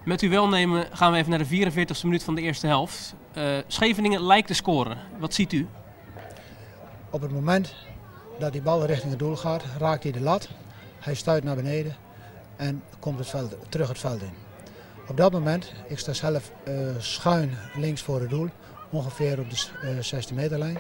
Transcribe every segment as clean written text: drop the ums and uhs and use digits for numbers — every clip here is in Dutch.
Met uw welnemen gaan we even naar de 44e minuut van de eerste helft. Scheveningen lijkt te scoren. Wat ziet u? Op het moment dat die bal richting het doel gaat, raakt hij de lat. Hij stuit naar beneden en komt terug het veld in. Op dat moment, ik sta zelf schuin links voor het doel, ongeveer op de 16 meterlijn.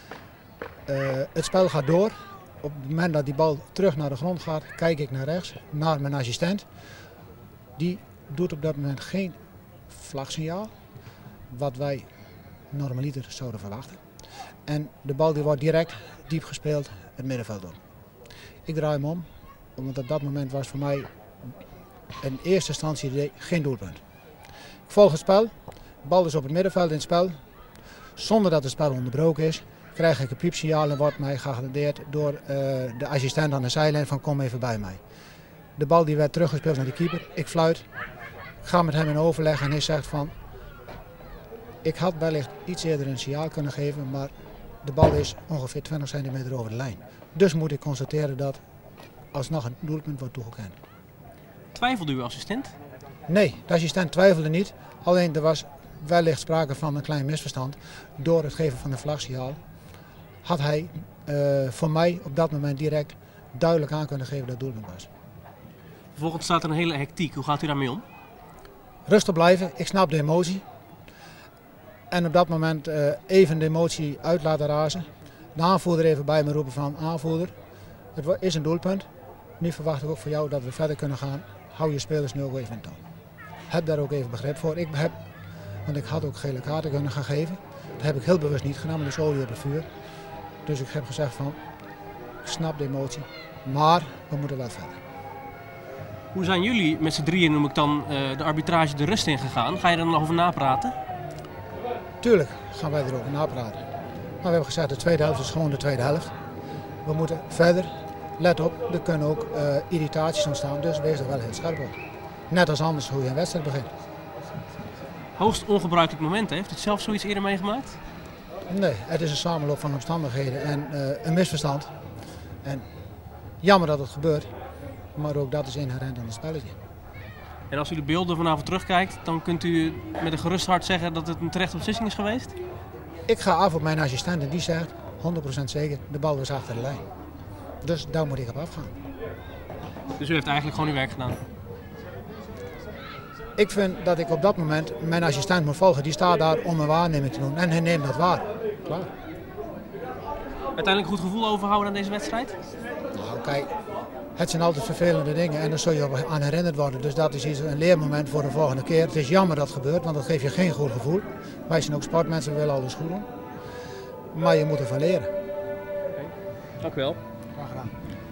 Het spel gaat door. Op het moment dat die bal terug naar de grond gaat, kijk ik naar rechts, naar mijn assistent. Die doet op dat moment geen vlagsignaal, wat wij normaliter zouden verwachten. En de bal die wordt direct diep gespeeld het middenveld op. Ik draai hem om, want op dat moment was voor mij in eerste instantie geen doelpunt. Ik volg het spel, de bal is op het middenveld in het spel. Zonder dat het spel onderbroken is, krijg ik een piepsignaal en wordt mij geattendeerd door de assistent aan de zijlijn van kom even bij mij. De bal die werd teruggespeeld naar de keeper, ik fluit, ik ga met hem in overleg en hij zegt van ik had wellicht iets eerder een signaal kunnen geven, maar de bal is ongeveer 20 centimeter over de lijn. Dus moet ik constateren dat alsnog een doelpunt wordt toegekend. Twijfelde uw assistent? Nee, de assistent twijfelde niet. Alleen er was wellicht sprake van een klein misverstand. Door het geven van de vlagsignaal had hij voor mij op dat moment direct duidelijk aan kunnen geven dat het doelpunt was. Vervolgens staat er een hele hectiek. Hoe gaat u daarmee om? Rustig blijven, ik snap de emotie. En op dat moment even de emotie uit laten razen. De aanvoerder even bij me roepen van aanvoerder, het is een doelpunt. Nu verwacht ik ook voor jou dat we verder kunnen gaan. Hou je spelers nu ook even in toon. Heb daar ook even begrip voor. Want ik had ook gele kaarten kunnen gaan geven. Dat heb ik heel bewust niet gedaan, maar dat is olie op het vuur. Dus ik heb gezegd van, ik snap de emotie, maar we moeten wel verder. Hoe zijn jullie met z'n drieën, noem ik dan, de arbitrage de rust in gegaan? Ga je er dan nog over napraten? Tuurlijk gaan wij erover napraten. Maar we hebben gezegd, de tweede helft is gewoon de tweede helft. We moeten verder. Let op, er kunnen ook irritaties ontstaan, dus wees er wel heel scherp op. Net als anders hoe je een wedstrijd begint. Hoogst ongebruikelijk moment, heeft u zelf zoiets eerder meegemaakt? Nee, het is een samenloop van omstandigheden en een misverstand. En jammer dat het gebeurt, maar ook dat is inherent aan het spelletje. En als u de beelden vanavond terugkijkt, dan kunt u met een gerust hart zeggen dat het een terechte beslissing is geweest? Ik ga af op mijn assistent en die zegt 100% zeker, de bal was achter de lijn. Dus daar moet ik op afgaan. Dus u heeft eigenlijk gewoon uw werk gedaan? Ik vind dat ik op dat moment mijn assistent moet volgen. Die staat daar om een waarneming te doen en hij neemt dat waar. Klaar. Uiteindelijk een goed gevoel overhouden aan deze wedstrijd? Nou kijk, het zijn altijd vervelende dingen en daar zul je aan herinnerd worden. Dus dat is een leermoment voor de volgende keer. Het is jammer dat het gebeurt, want dat geeft je geen goed gevoel. Wij zijn ook sportmensen, we willen alles goed doen. Maar je moet ervan leren. Dank u wel. Graag gedaan.